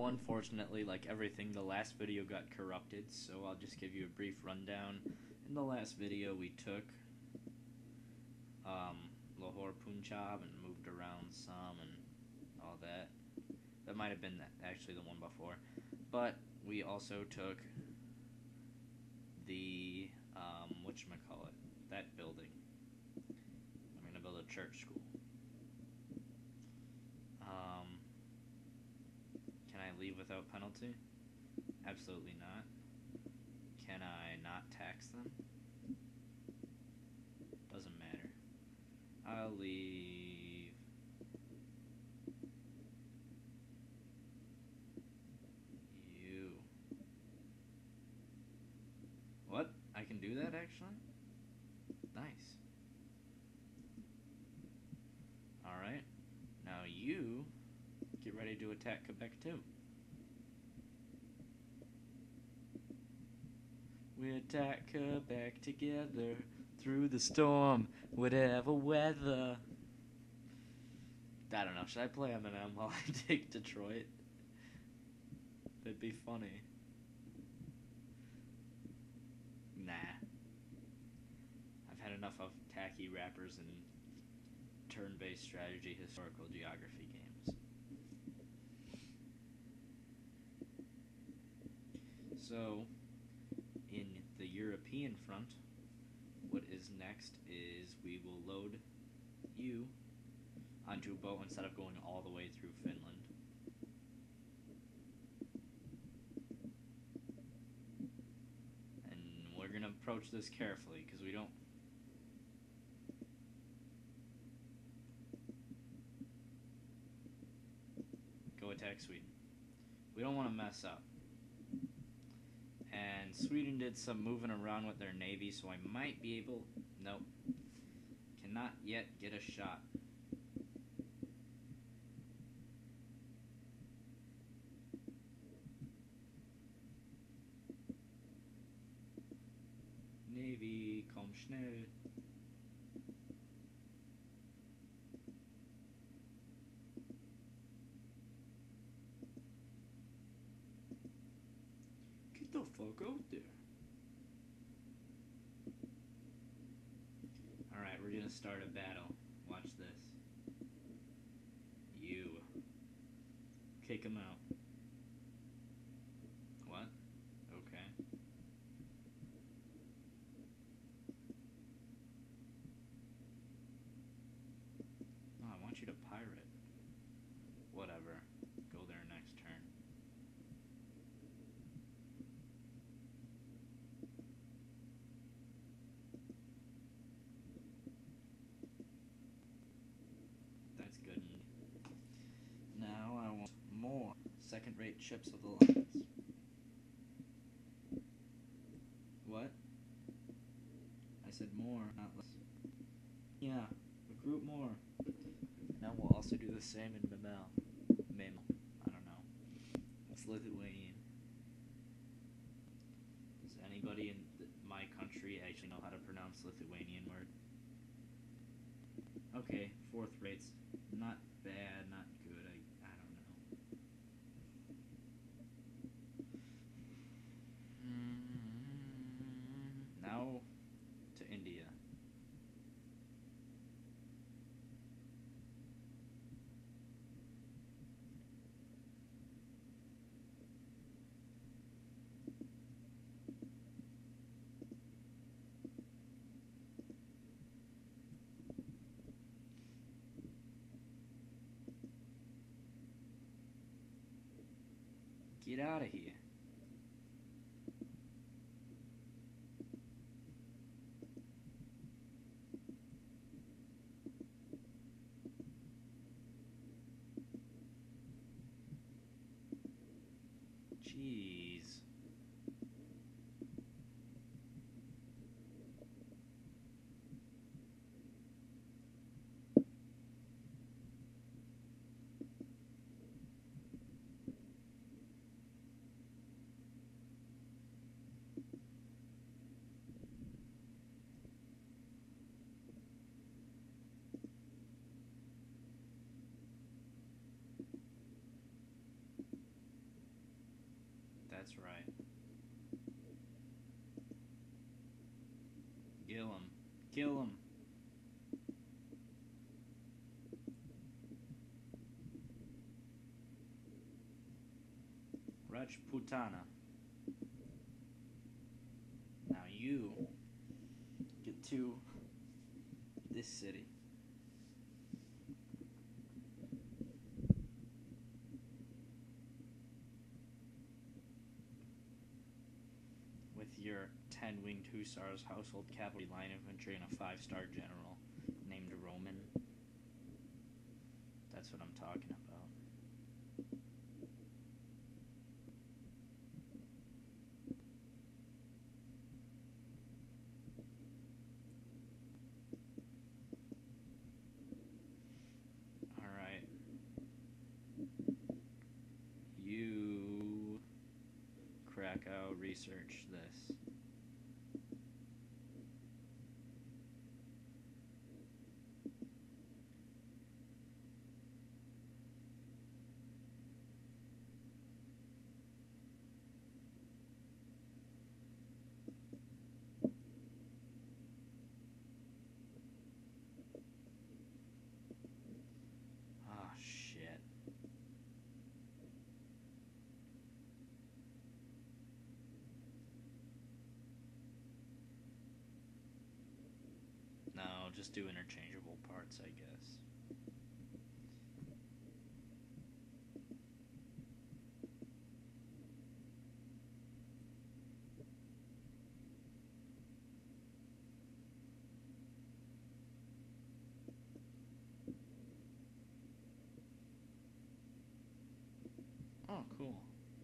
So unfortunately, like everything, the last video got corrupted, so I'll just give you a brief rundown. In the last video, we took Lahore, Punjab, and moved around some and all that. That might have been actually the one before. But we also took the, whatchamacallit, that building. I'm going to build a church school. Can I leave without penalty? Absolutely not. Can I not tax them? Doesn't matter. I'll leave. You. What? I can do that actually? Nice. Alright. Now you get ready to attack Quebec too. We attack Quebec together through the storm, whatever weather. I don't know. Should I play Eminem while I take Detroit? That'd be funny. Nah. I've had enough of tacky rappers and turn-based strategy historical geography games. So, in the European front, what is next is we will load you onto a boat instead of going all the way through Finland. And we're going to approach this carefully because we don't... Go attack Sweden. We don't want to mess up. And Sweden did some moving around with their navy, so I might be able... Nope. Cannot yet get a shot. Navy, komm schnell. Get the fuck out there. Alright, we're gonna start a battle. Watch this. You. Kick him out. What? Okay. No, I want you to pirate. Whatever. Go there next turn. That's good. Now I want more second-rate ships of the lines. What? I said more, not less. Yeah, recruit more. Now we'll also do the same in Memel. I don't know. It's Lithuanian. Does anybody in my country actually know how to pronounce Lithuanian word? Okay, fourth rates. Not bad, not good. I don't know. Now to India. Get out of here. Jeez. That's right. Kill him. Kill him. Rajputana. Now you get to this city. With your 10 winged hussars, household cavalry, line infantry, and a 5-star general named Roman. That's what I'm talking about. Alright. You, Krakow, research this. Ah, shit. No, just do interchangeable parts, I guess. Oh, cool.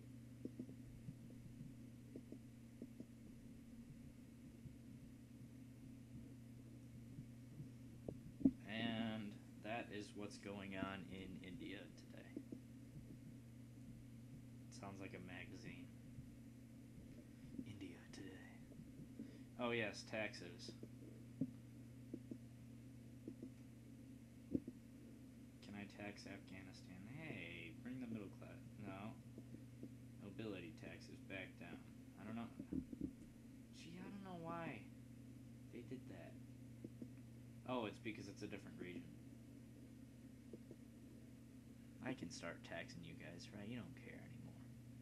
And that is what's going on in India today. Sounds like a magazine. India today. Oh yes, taxes. Can I tax Afghanistan? Hey, bring the middle class. No. Nobility taxes back down. I don't know. Gee, I don't know why they did that. Oh, it's because it's a different region. I can start taxing you guys, right? You don't care anymore.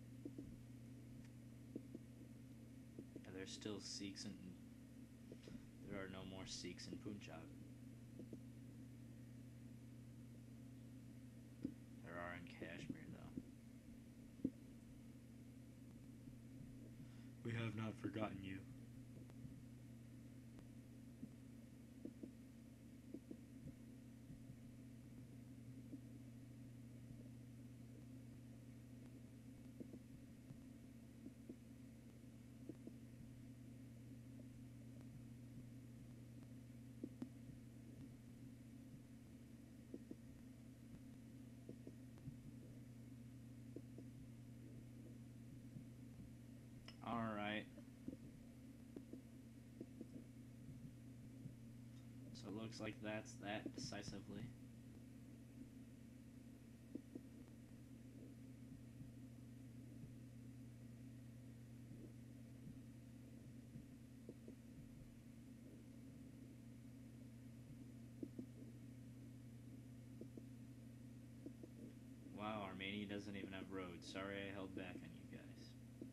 There's still Sikhs in... There are no more Sikhs in Punjab. There are in Kashmir, though. We have not forgotten you. Alright. So it looks like that's that decisively. Wow, Armenia doesn't even have roads. Sorry I held back on you guys.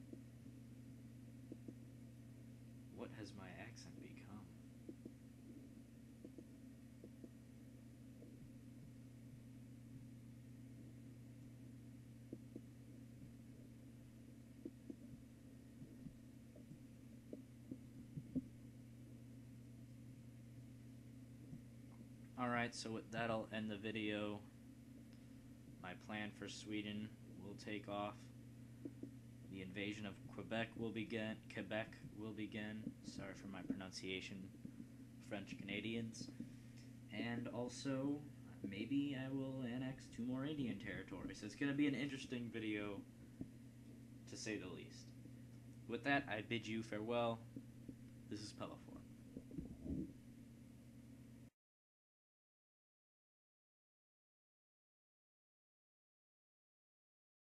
What has my accent become? Alright, so that'll end the video. My plan for Sweden will take off. The invasion of Quebec will begin. Sorry for my pronunciation, French Canadians. And also, maybe I will annex 2 more Indian territories. It's going to be an interesting video, to say the least. With that, I bid you farewell. This is Pellifor.